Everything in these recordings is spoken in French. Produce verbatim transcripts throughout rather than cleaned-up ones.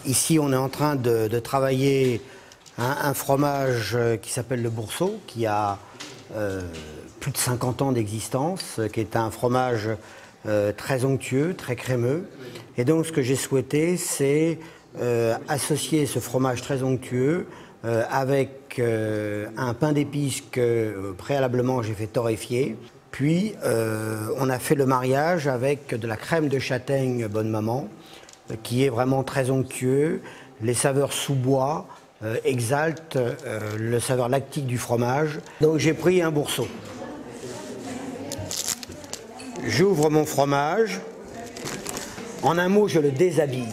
Ici, on est en train de, de travailler un, un fromage qui s'appelle le Boursault, qui a euh, plus de cinquante ans d'existence, qui est un fromage euh, très onctueux, très crémeux. Et donc, ce que j'ai souhaité, c'est euh, associer ce fromage très onctueux euh, avec euh, un pain d'épices que euh, préalablement j'ai fait torréfier. Puis, euh, on a fait le mariage avec de la crème de châtaigne Bonne Maman, qui est vraiment très onctueux. Les saveurs sous-bois euh, exaltent euh, le saveur lactique du fromage. Donc j'ai pris un Boursault. J'ouvre mon fromage. En un mot, je le déshabille.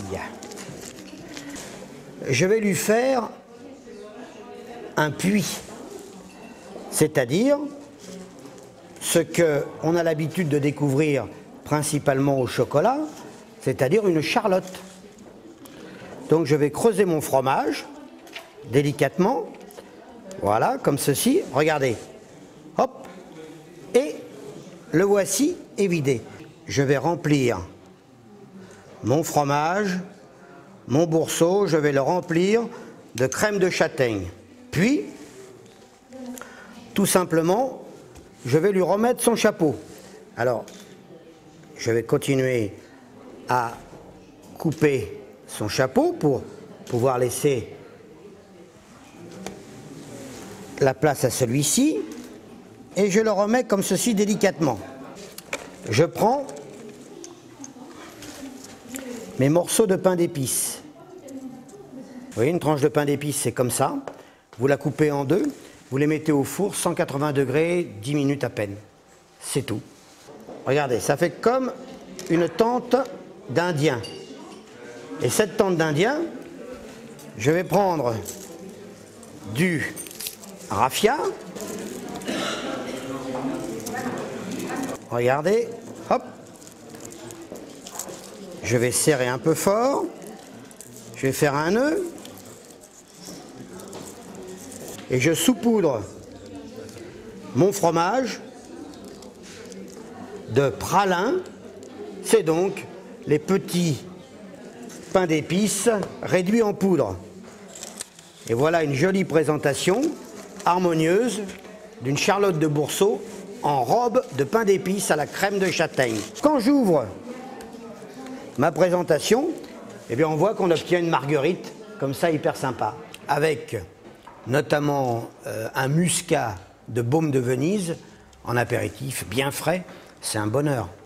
Je vais lui faire un puits, c'est-à-dire ce qu'on a l'habitude de découvrir principalement au chocolat, c'est-à-dire une charlotte. Donc je vais creuser mon fromage délicatement, voilà, comme ceci, regardez, hop, et le voici évidé. Je vais remplir mon fromage, mon Boursault, je vais le remplir de crème de châtaigne. Puis, tout simplement, je vais lui remettre son chapeau. Alors, je vais continuer à couper son chapeau pour pouvoir laisser la place à celui-ci et je le remets comme ceci délicatement. Je prends mes morceaux de pain d'épices. Vous voyez, une tranche de pain d'épices, c'est comme ça. Vous la coupez en deux, vous les mettez au four, cent quatre-vingts degrés, dix minutes à peine. C'est tout. Regardez, ça fait comme une tente d'Indien. Et cette tente d'Indien, je vais prendre du raffia. Regardez, hop. Je vais serrer un peu fort. Je vais faire un nœud. Et je saupoudre mon fromage de pralin. C'est donc les petits pains d'épices réduits en poudre. Et voilà une jolie présentation harmonieuse d'une charlotte de Boursault en robe de pain d'épices à la crème de châtaigne. Quand j'ouvre ma présentation, eh bien on voit qu'on obtient une marguerite comme ça hyper sympa, avec notamment euh, un muscat de baume de Venise en apéritif bien frais. C'est un bonheur.